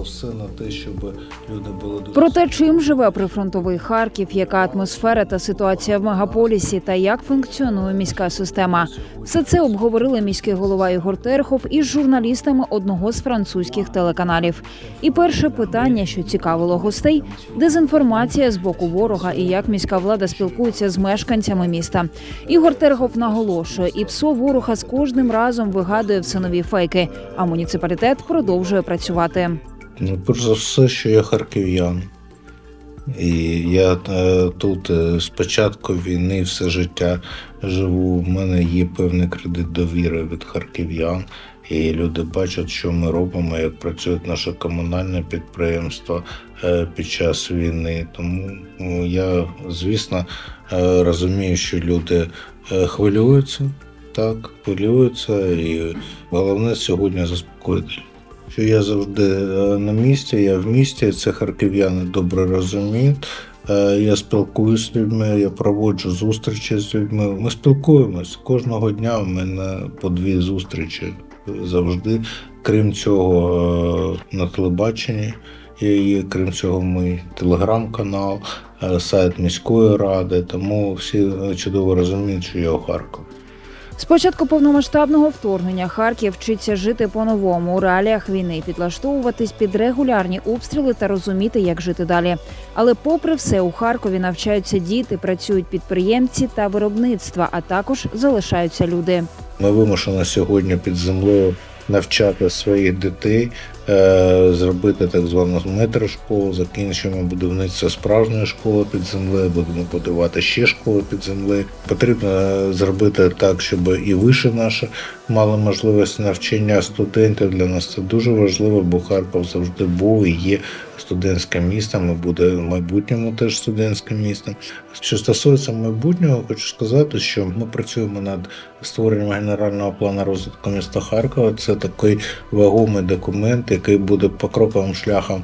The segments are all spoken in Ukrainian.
Все на те, щоб люди були дуже... Про те, чим живе прифронтовий Харків, яка атмосфера та ситуація в мегаполісі та як функціонує міська система. Все це обговорили міський голова Ігор Терехов із журналістами одного з французьких телеканалів. І перше питання, що цікавило гостей – дезінформація з боку ворога і як міська влада спілкується з мешканцями міста. Ігор Терехов наголошує, і ПСО ворога з кожним разом вигадує все нові фейки, а муніципалітет продовжує працювати. Перш за все, що я харків'ян. І я тут з початку війни все життя живу. У мене є певний кредит довіри від харків'ян. І люди бачать, що ми робимо, як працюють наше комунальне підприємство під час війни. Тому я, звісно, розумію, що люди хвилюються. Так, хвилюються. І головне сьогодні заспокоїти. Що я завжди на місці, я в місті, це харків'яни добре розуміють. Я спілкуюся з людьми, я проводжу зустрічі з людьми. Ми спілкуємось. Кожного дня у мене по 2 зустрічі завжди. Крім цього, на телебаченні є, крім цього, мій телеграм-канал, сайт міської ради. Тому всі чудово розуміють, що я у Харкові. З початку повномасштабного вторгнення Харків вчиться жити по-новому у реаліях війни, підлаштовуватись під регулярні обстріли та розуміти, як жити далі. Але попри все, у Харкові навчаються діти, працюють підприємці та виробництва, а також залишаються люди. Ми вимушені сьогодні під землею навчати своїх дітей, зробити так звану метрошколу, закінчимо будівництво справжньої школи під землею, будемо будувати ще школи під землею. Потрібно зробити так, щоб і виші наші мали можливість навчання студентів. Для нас це дуже важливо, бо Харків завжди був і є студентським містом, і буде в майбутньому теж студентським містом. Що стосується майбутнього, хочу сказати, що ми працюємо над створенням генерального плану розвитку міста Харкова. Це такий вагомий документ, який буде покроковим шляхом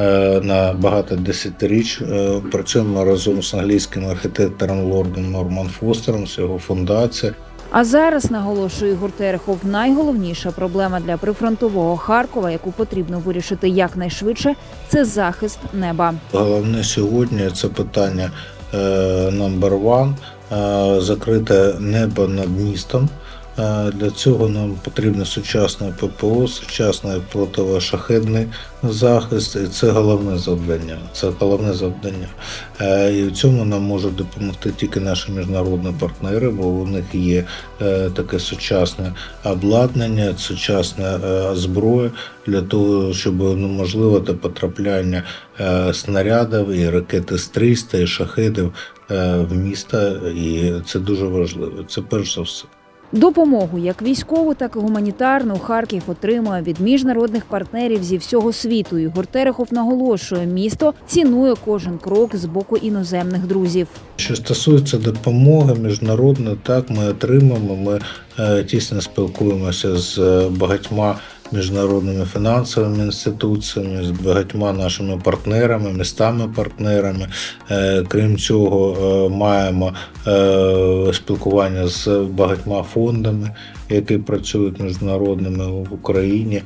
на багато десятиріч. Працюємо разом з англійським архітектором лордом Норман Фостером, з його фундацією. А зараз, наголошує Ігор Терехов, найголовніша проблема для прифронтового Харкова, яку потрібно вирішити якнайшвидше – це захист неба. Головне сьогодні – це питання номер 1 – закрите небо над містом. Для цього нам потрібно сучасне ППО, сучасний протишахедний захист. І це головне завдання. І в цьому нам можуть допомогти тільки наші міжнародні партнери, бо у них є таке сучасне обладнання, сучасна зброя для того, щоб унеможливити потрапляння снарядів і ракет С-300, і шахедів в місто. І це дуже важливо. Це перш за все. Допомогу як військову, так і гуманітарну Харків отримує від міжнародних партнерів зі всього світу. Ігор Терехов наголошує, місто цінує кожен крок з боку іноземних друзів. Що стосується допомоги міжнародної, так, ми отримуємо. Ми тісно спілкуємося з багатьма міжнародними фінансовими інституціями, з багатьма нашими партнерами, містами-партнерами. Крім цього, маємо спілкування з багатьма фондами, які працюють міжнародними в Україні,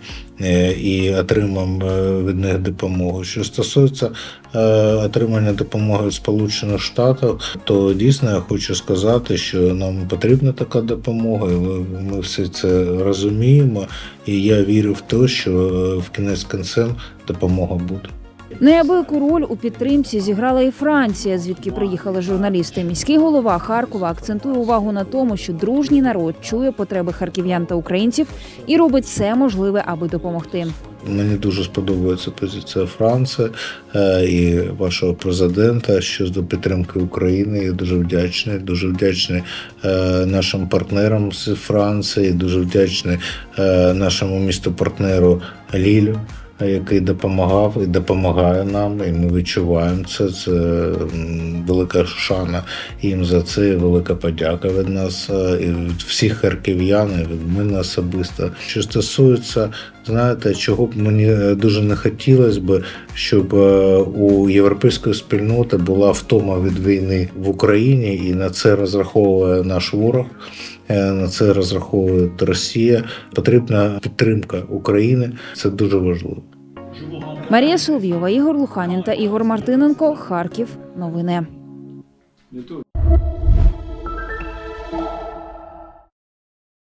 і отримуємо від них допомогу. Що стосується отримання допомоги від Сполучених Штатів, то дійсно я хочу сказати, що нам потрібна така допомога, і ми всі це розуміємо, і я вірю в те, що в кінець кінцем допомога буде. Неабияку роль у підтримці зіграла і Франція, звідки приїхали журналісти. Міський голова Харкова акцентує увагу на тому, що дружній народ чує потреби харків'ян та українців і робить все можливе, аби допомогти. Мені дуже сподобається позиція Франції і вашого президента щодо підтримки України. Я дуже вдячний нашим партнерам з Франції, дуже вдячний нашому місту-партнеру Лілю, який допомагав і допомагає нам, і ми відчуваємо це. Це велика шана їм за це, велика подяка від нас, і від всіх харків'ян, і від мене особисто. Що стосується, знаєте, чого б мені дуже не хотілося б, щоб у європейської спільноти була втома від війни в Україні, і на це розраховує наш ворог. На це розраховує Росія. Потрібна підтримка України. Це дуже важливо. Марія Соловйова, Ігор Луханін та Ігор Мартиненко. Харків. Новини.